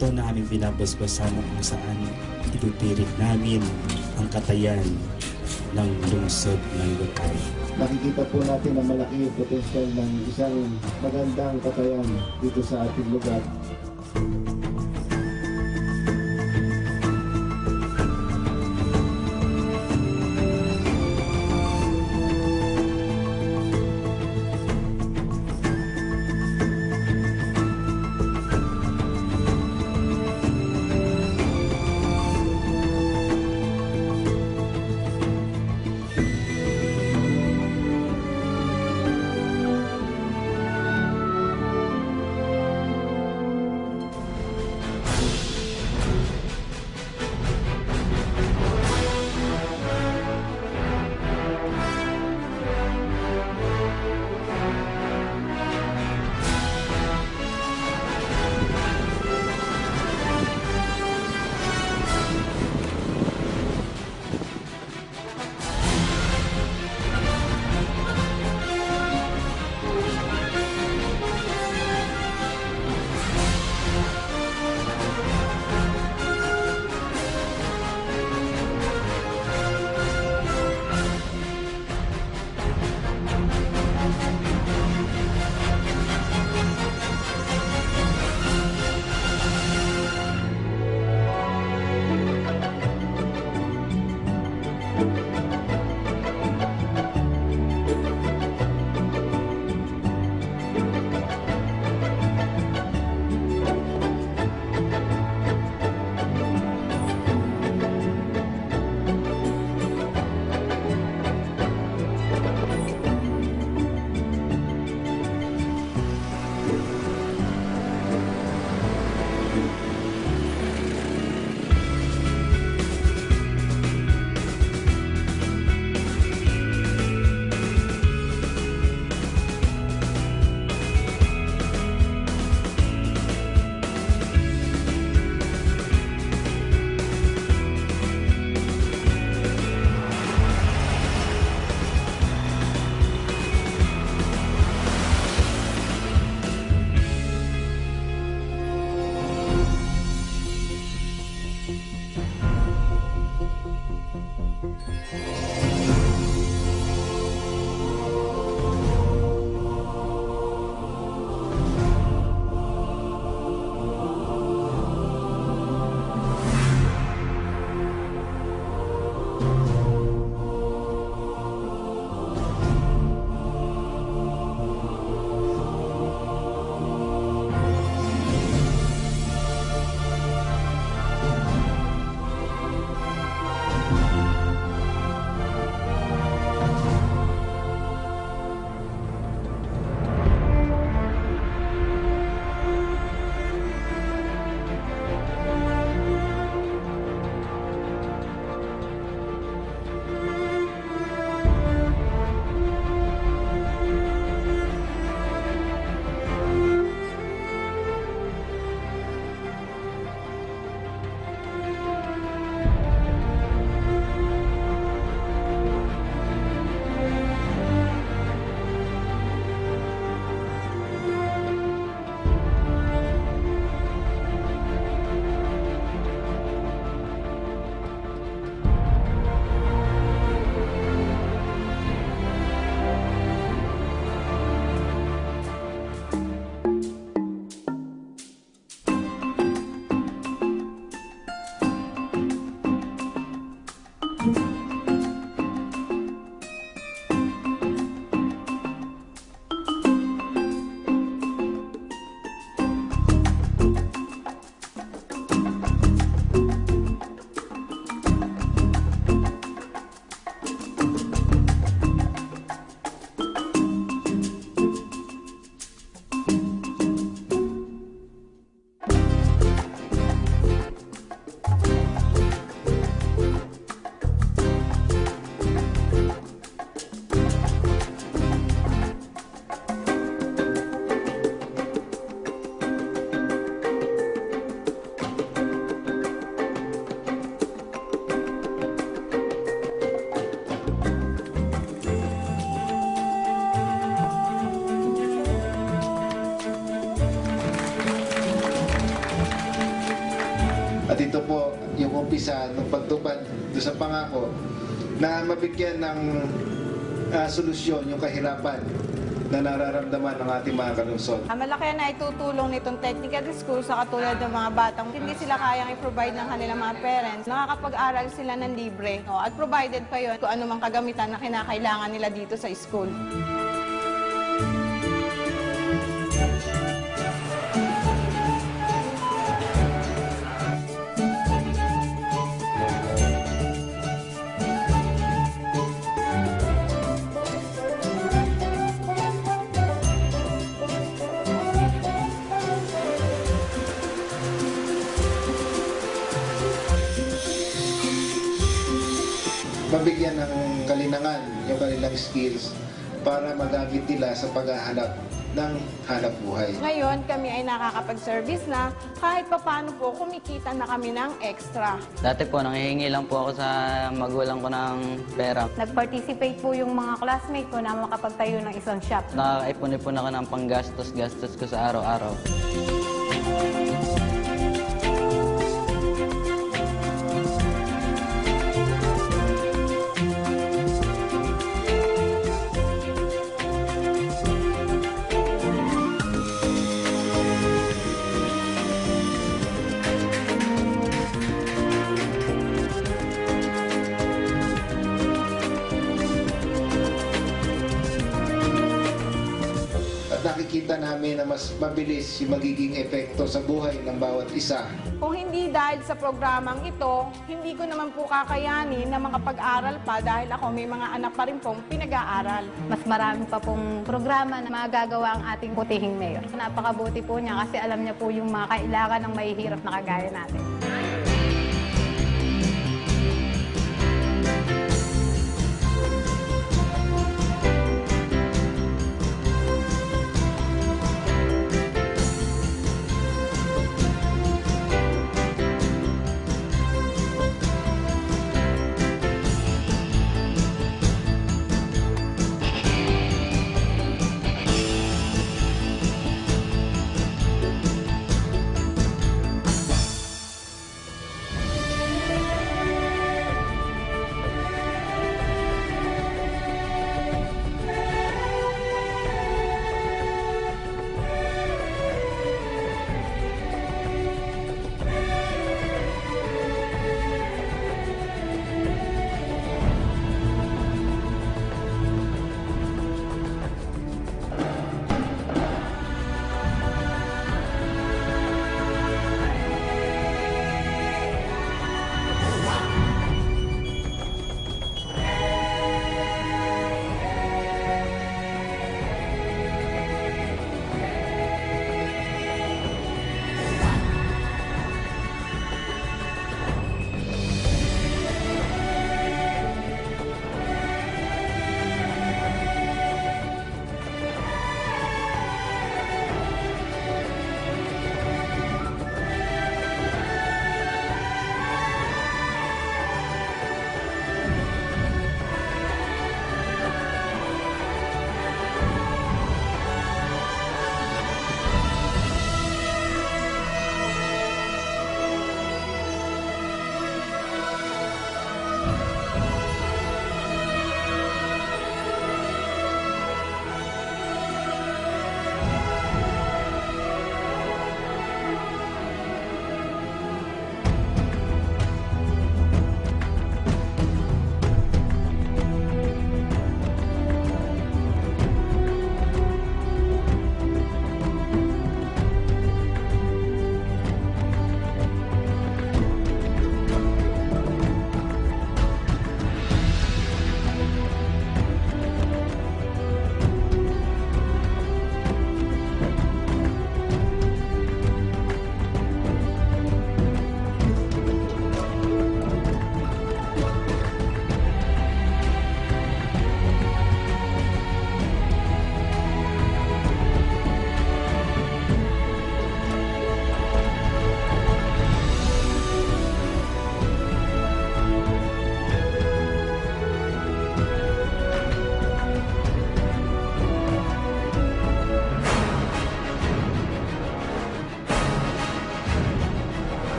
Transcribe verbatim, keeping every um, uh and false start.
ito na aming binabasbasan kung saan itutirik namin ang katayan ng lungsod ng Lucay. Nakikita po natin na malaki yung potensyal ng isang magandang katayan dito sa ating lugar. po yung umpisa ng pagtupad doon sa pangako na mabigyan ng uh, solusyon yung kahirapan na nararamdaman ng ating mga kalungsod. Ah, Malaki na itutulong nitong technical school sa katulad ng mga batang hindi sila kayang i-provide ng kanilang mga parents. Nakakapag-aral sila ng libre. No? At provided pa yun kung anumang kagamitan na kinakailangan nila dito sa school. Mabigyan ng kalinangan yung kanilang skills para magamit nila sa paghahanap ng hanap buhay. Ngayon, kami ay nakakapag-service na kahit papano po kumikita na kami ng extra. Dati po, nanghihingi lang po ako sa magulang ko ng pera. Nag-participate po yung mga classmate ko na makapagtayo ng isang shop. Nakakaipon-ipon ako ng panggastos-gastos ko sa araw-araw. Nakikita namin na mas mabilis yung magiging epekto sa buhay ng bawat isa. Kung hindi dahil sa programang ito, hindi ko naman po kakayanin na makapag-aral pa dahil ako may mga anak pa rin pong pinag-aaral. Mas marami pa pong programa na magagawa ang ating putihing mayor. Napakabuti po niya kasi alam niya po yung mga kailangan ng mahihirap na kagaya natin.